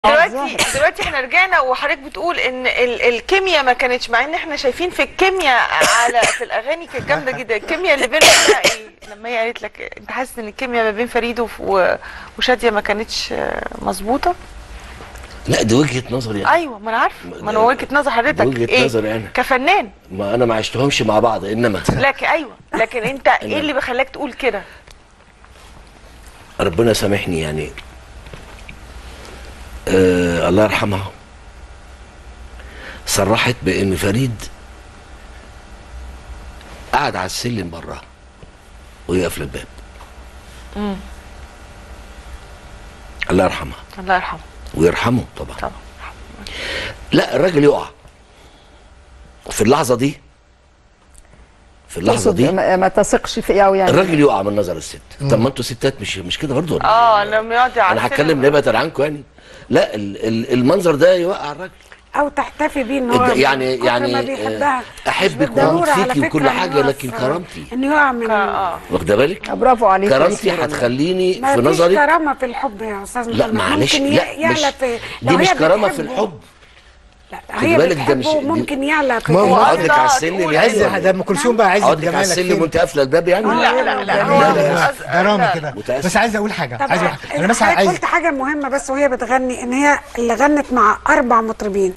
دلوقتي احنا رجعنا وحضرتك بتقول ان الكيمياء ما كانتش، مع ان احنا شايفين في الكيمياء في الاغاني كانت جامده جدا. الكيمياء اللي بينهم ايه؟ لما هي قالت لك انت حاسس ان الكيمياء ما بين فريد وشاديه ما كانتش مظبوطه؟ لا دي وجهه نظري يعني. ايوه ما انا عارفه، ما انا وجهه نظر حضرتك وجهه نظري انا كفنان. ما انا ما عشتهمش مع بعض انما لكن ايوه، لكن انت ايه اللي بيخليك تقول كده؟ ربنا سامحني يعني. الله يرحمها صرحت بان فريد قعد على السلم بره وهي قافله الباب. الله يرحمها. الله يرحمه ويرحمه طبعا. لا الراجل يقع في اللحظه دي، ما تثقش فيه قوي يعني. الراجل يقع من نظر الست. طب ما انتوا ستات مش كده برضه؟ لما يقعد على انا هتكلم نبعد عنكم يعني. لا المنظر ده يوقع الراجل او تحتفي بيه ان هو يعني ما بيحبها. احبك واموت فيكي وكل حاجه، لكن كرامتي انه يقع من واخده بالك؟ برافو عليك. كرامتي هتخليني في نظري. ما فيش كرامه في الحب يا استاذ محمد. لا معلش، لا دي مش كرامه في الحب. لا هي بتحبه ممكن يعلى في اقعد لك على السلم عز ده ام كلثوم بقى عز اقعد لك على السلم وانت قافله الباب يعني. لا درامي كده. بس عايز اقول حاجه، انا مثلا عايز قلت حاجه مهمه بس وهي بتغني ان هي اللي غنت مع 4 مطربين.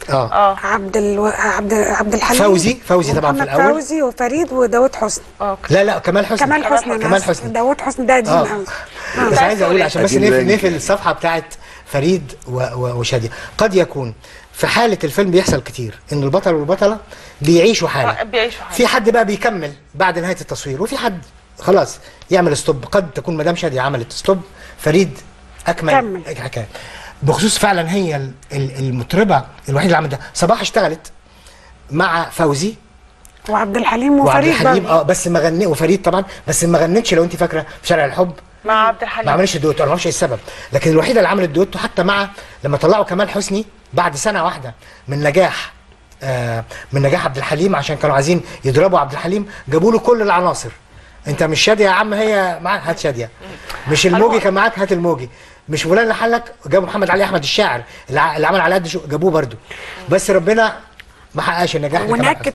عبد الحليم، فوزي طبعا في الاول، فوزي وفريد وداوود حسني. لا كمال حسني داوود حسني ده قديم قوي. بس عايز اقول عشان بس نقفل الصفحه بتاعت فريد وشاديه. قد يكون في حالة الفيلم بيحصل كتير ان البطل والبطلة بيعيشوا حالة، في حد بقى بيكمل بعد نهاية التصوير وفي حد خلاص يعمل ستوب. قد تكون مدام شادية عملت ستوب، فريد اكمل حكاية. بخصوص فعلا هي المطربة الوحيدة اللي عملت ده. صباح اشتغلت مع فوزي وعبد الحليم وفريد بس ما غني، وفريد طبعا، بس ما غنتش لو انت فاكره في شارع الحب مع عبد الحليم، ما عملش دويتو. انا ما اعرفش ايه السبب، لكن الوحيده اللي عملت دويتو حتى مع لما طلعوا كمال حسني بعد سنه واحده من نجاح عبد الحليم، عشان كانوا عايزين يضربوا عبد الحليم جابوا له كل العناصر. انت مش شاديه يا عم، هي معاك هات شاديه. مش الموجي كان معاك هات الموجي. مش فلان اللي حلك جابوا محمد علي احمد الشاعر اللي عمل على قد جابوه برده. بس ربنا ما حققش النجاح.